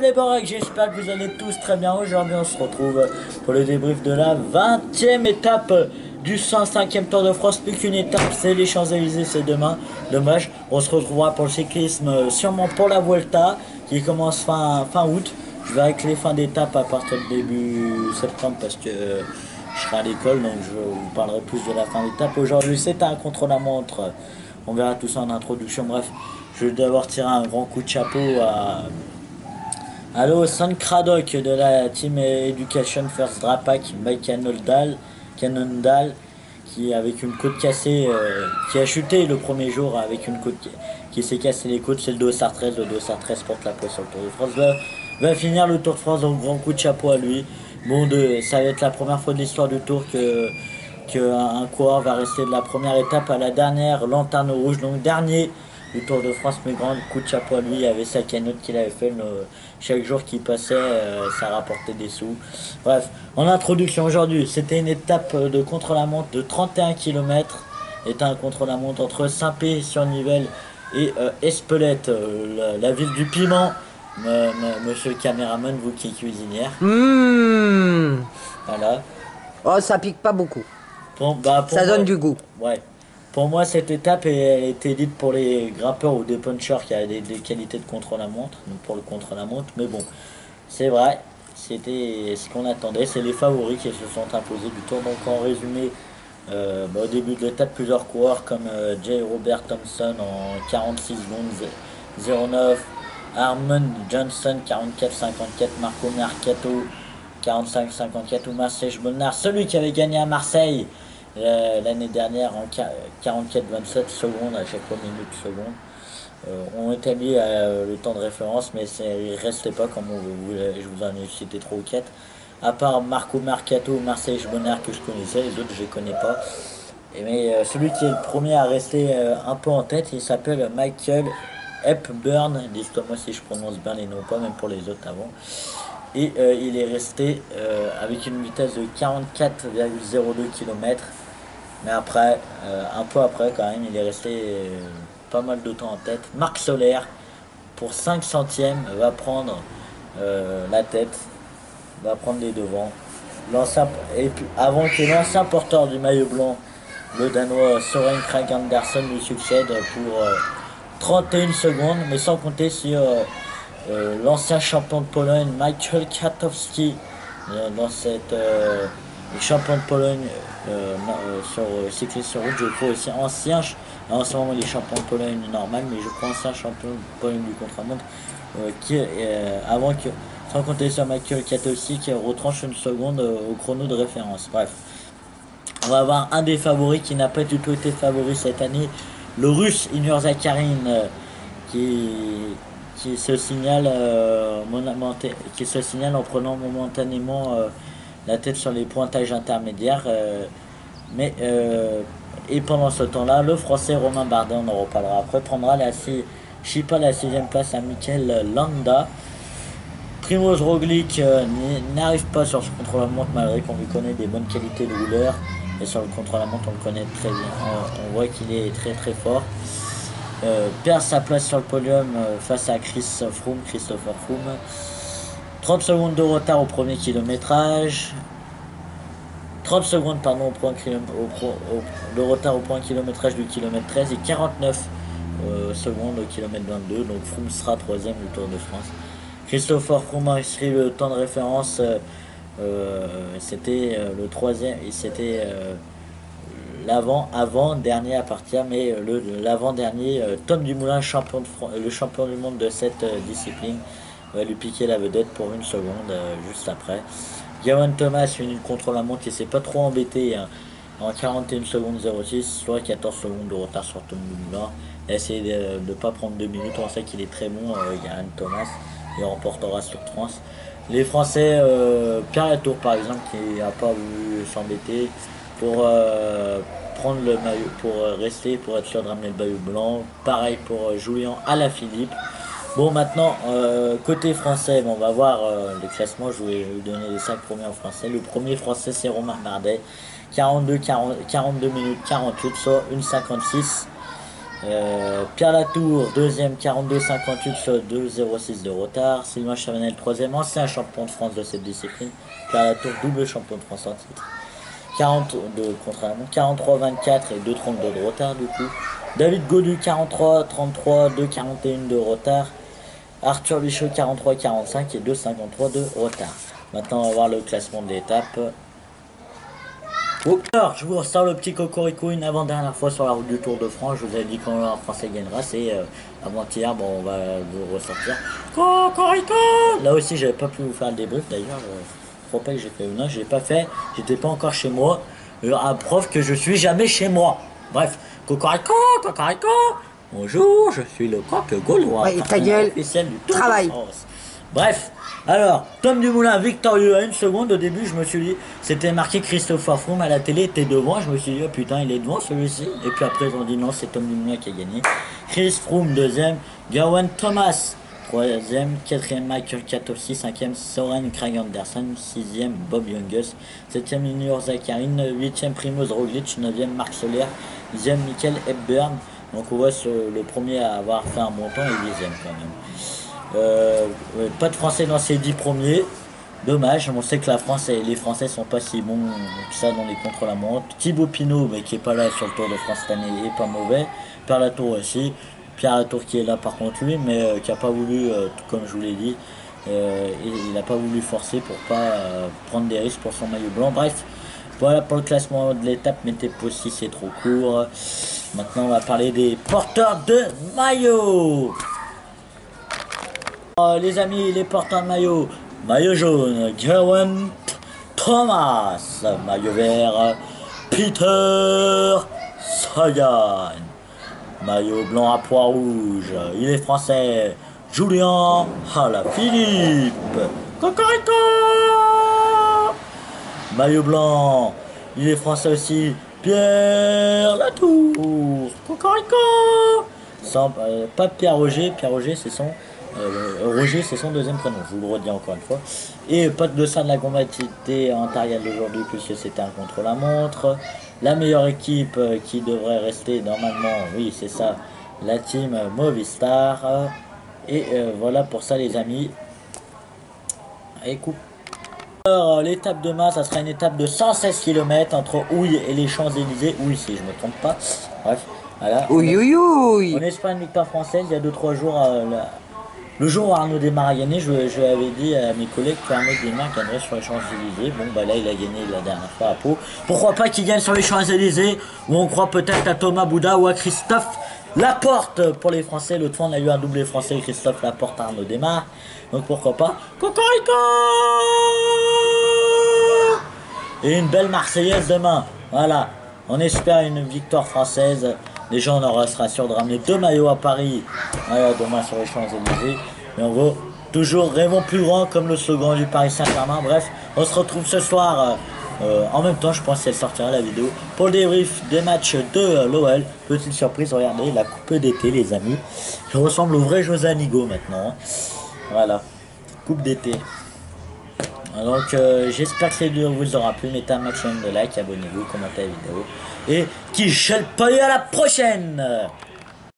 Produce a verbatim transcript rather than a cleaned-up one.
les Boracs, j'espère que vous allez tous très bien. Aujourd'hui on se retrouve pour le débrief de la vingtième étape du cent cinquième Tour de France. Plus qu'une étape, c'est les Champs-Élysées, c'est demain. Dommage, on se retrouvera pour le cyclisme, sûrement pour la Vuelta, qui commence fin, fin août. Je vais avec les fins d'étape à partir de début septembre parce que euh, je serai à l'école, donc je vous parlerai plus de la fin d'étape. Aujourd'hui c'est un contre-la-montre, on verra tout ça en introduction. Bref, je vais d'abord tirer un grand coup de chapeau à Allo San Cradoc de la Team Education First Drapac by Cannondale, Cannondale qui avec une côte cassée, euh, qui a chuté le premier jour avec une côte qui, qui s'est cassé les côtes. C'est le Dossard treize, le Dossard treize porte la poisse sur le Tour de France. Va, va finir le Tour de France, donc grand coup de chapeau à lui. Bon, de, ça va être la première fois de l'histoire du Tour que, que un, un coureur va rester de la première étape à la dernière lanterne rouge, donc dernier du Tour de France. Mais grand coup de chapeau à lui, il y avait sa cagnotte qu'il avait fait, le, chaque jour qu'il passait, euh, ça rapportait des sous. Bref, en introduction, aujourd'hui, c'était une étape de contre-la-montre de trente et un kilomètres. C'était un contre-la-montre entre Saint-Pé-sur-Nivelle et euh, Espelette, euh, la, la ville du piment. Me, me, monsieur le caméraman, vous qui êtes cuisinière. Mmh. Voilà. Oh, ça pique pas beaucoup. Bon, bah, pour ça moi, donne du goût. Ouais. Pour moi, cette étape elle était dite pour les grimpeurs ou des punchers qui avaient des, des qualités de contre-la-montre, donc pour le contre-la-montre. Mais bon, c'est vrai, c'était ce qu'on attendait. C'est les favoris qui se sont imposés du tour. Donc en résumé, euh, bah, au début de l'étape, plusieurs coureurs comme euh, J. Robert Thompson en quarante-six secondes zéro neuf, Harmon Johnson quarante-quatre cinquante-quatre, Marco Mercato quarante-cinq cinquante-quatre ou Marseille Bonnard, celui qui avait gagné à Marseille l'année dernière en quarante-quatre vingt-sept secondes à chaque fois, minute seconde. Euh, on établit euh, le temps de référence, mais il ne restait pas comme on, vous, je vous en ai cité trois ou quatre. À part Marco Mercato, Marseille Bonnard que je connaissais, les autres je ne les connais pas. Et mais euh, celui qui est le premier à rester euh, un peu en tête, il s'appelle Michael Hepburn. Dites-moi moi si je prononce bien les noms pas, même pour les autres avant. Et euh, il est resté euh, avec une vitesse de quarante-quatre virgule zéro deux kilomètres. Mais après, euh, un peu après quand même, il est resté euh, pas mal de temps en tête. Marc Soler, pour cinq centièmes, va prendre euh, la tête, va prendre les devants. Et puis, avant que l'ancien porteur du maillot blanc, le Danois Søren Kragh Andersen, lui succède pour euh, trente et une secondes, mais sans compter sur euh, euh, l'ancien champion de Pologne, Michael Kwiatkowski, euh, dans cette euh, champion de Pologne. Euh, euh, sur euh, cycliste sur route, je crois aussi ancien, en ce moment il est champion de Pologne normal, mais je crois ancien champion de Pologne du contre-la-montre, euh, qui euh, avant que, sans compter sur Michael Kwiatkowski qui retranche une seconde euh, au chrono de référence. Bref, on va avoir un des favoris qui n'a pas du tout été favori cette année, le russe Inur Zakharin, euh, qui qui se signale euh, qui se signale en prenant momentanément euh, la tête sur les pointages intermédiaires. Euh, mais euh, et pendant ce temps-là, le Français Romain Bardet, on en reparlera après, prendra la Chipa la sixième place à Mikel Landa. Primož Roglic euh, n'arrive pas sur ce contre-la-montre malgré qu'on lui connaît des bonnes qualités de rouleur. Et sur le contre-la-montre, on le connaît très bien. On, on voit qu'il est très très fort. Euh, perd sa place sur le podium euh, face à Chris Froome, Christopher Froome. trente secondes de retard au premier kilométrage. trente secondes pardon, au point au pro, au, de retard au point kilométrage du kilomètre treize et quarante-neuf euh, secondes au kilomètre vingt-deux. Donc Froome sera troisième du Tour de France. Christopher Froome a inscrit le temps de référence. Euh, euh, c'était euh, le troisième et c'était euh, l'avant avant dernier à partir, mais le l'avant dernier euh, Tom Dumoulin, champion de France, le champion du monde de cette euh, discipline, va lui piquer la vedette pour une seconde euh, juste après. Geraint Thomas finit une contre-la-montre qui s'est pas trop embêté hein, en quarante et une secondes zéro six, soit quatorze secondes de retard sur Tom Dumoulin. Il a essayé de ne pas prendre deux minutes, on sait qu'il est très bon, euh, Geraint Thomas, il remportera sur trans. Les Français, euh, Pierre Latour par exemple, qui n'a pas voulu s'embêter pour euh, prendre le maillot, pour rester, pour être sûr de ramener le maillot blanc. Pareil pour euh, Julien Alaphilippe. Bon, maintenant, euh, côté français, bon, on va voir euh, le classement. Je vais vous donner les cinq premiers en français. Le premier français, c'est Romain Bardet. quarante-deux, quarante, quarante-deux minutes quarante-huit, soit une cinquante-six. Euh, Pierre Latour, deuxième, quarante-deux cinquante-huit, soit deux zéro six de retard. Sylvain Chavanel, troisième, ancien champion de France de cette discipline. Pierre Latour, double champion de France en titre. quarante de contre-la-montre, quarante-trois vingt-quatre et deux trente-deux de retard du coup. David Godu, quarante-trois trente-trois, deux quarante et un de retard. Arthur Bichot, quarante-trois quarante-cinq et deux cinquante-trois de retard. Maintenant, on va voir le classement de l'étape. Alors, je vous ressors le petit cocorico une avant-dernière fois sur la route du Tour de France. Je vous avais dit quand un Français gagnera, c'est euh, avant-hier. Bon, on va vous ressortir. Cocorico. Là aussi, j'avais pas pu vous faire le débrief d'ailleurs. Je crois pas que j'ai fait. Non, je l'ai pas fait. J'étais pas encore chez moi. Euh, à preuve que je suis jamais chez moi. Bref, cocorico, cocorico. Bonjour, je suis le coq gaulois. Ouais, ta gueule. Officiel du Tour Travail. de France. Bref, alors, Tom Dumoulin victorieux à une seconde. Au début, je me suis dit, c'était marqué Christopher Froome à la télé, était devant. Je me suis dit, oh putain, il est devant celui-ci. Et puis après, ils ont dit non, c'est Tom Dumoulin qui a gagné. Chris Froome, deuxième. Gawain Thomas, troisième. Quatrième, Michael Katowski. Cinquième, Soren Craig Anderson. Sixième, Bob Jungels. Septième, Junior Zakharine. Huitième, Primoz Roglic. Neuvième, Marc Soler. Dixième, Michael Hepburn. Donc on voit ce, le premier à avoir fait un bon temps et dixième quand même. Euh, ouais, pas de Français dans ces dix premiers. Dommage, on sait que la France et les Français sont pas si bons que ça dans les contre-la-montre. Thibaut Pinot, mais qui est pas là sur le Tour de France cette année, est pas mauvais. Pierre Latour aussi. Pierre Latour qui est là par contre lui, mais euh, qui a pas voulu, euh, comme je vous l'ai dit, euh, il n'a pas voulu forcer pour pas euh, prendre des risques pour son maillot blanc. Bref, voilà pour le classement de l'étape. Mettez pause si c'est trop court. Maintenant, on va parler des porteurs de maillot. Euh, les amis, les porteurs de maillot. Maillot jaune, Gawain Thomas. Maillot vert, Peter Sagan. Maillot blanc à pois rouge, il est français, Julien Alaphilippe. Cocorico. Maillot blanc, il est français aussi, Pierre Latour. Cocorico. Sans, euh, pas Pierre Roger, Pierre Roger c'est son... Euh, Roger c'est son deuxième prénom, je vous le redis encore une fois. Et pas de ça de la combativité antariale d'aujourd'hui puisque c'était un contre-la-montre. La meilleure équipe euh, qui devrait rester normalement, oui c'est ça, la team Movistar. Et euh, voilà pour ça les amis. Et coupe. Alors l'étape de demain, ça sera une étape de cent seize kilomètres entre Houille et les Champs-Élysées. Houille si je me trompe pas. Bref, voilà. Oui, oui, oui. On espère une victoire française. Il y a deux trois jours, euh, la... le jour où Arnaud Démare a gagné, je, je avais dit à mes collègues qu'Arnaud Démare gagnerait sur les Champs-Élysées. Bon bah là il a gagné la dernière fois à Pau. Pourquoi pas qu'il gagne sur les Champs-Élysées, où on croit peut-être à Thomas Bouda ou à Christophe Laporte pour les Français. L'autre fois on a eu un doublé français, Christophe Laporte, Arnaud Démare. Donc pourquoi pas. Cocorico. Et une belle Marseillaise demain. Voilà, on espère une victoire française. Déjà on aura, sera sûr de ramener deux maillots à Paris. Voilà, demain sur les Champs-Élysées. Et on va toujours rêvons plus grand comme le slogan du Paris Saint-Germain. Bref, on se retrouve ce soir. Euh, en même temps, je pense qu'elle sortira la vidéo pour le débrief des matchs de euh, l'O L. Petite surprise, regardez la coupe d'été, les amis. Je ressemble au vrai José Anigo maintenant. Hein. Voilà, coupe d'été. Donc euh, j'espère que cette vidéo vous aura plu. Mettez un maximum de likes, abonnez-vous, commentez la vidéo. Et qui gèle pas à la prochaine.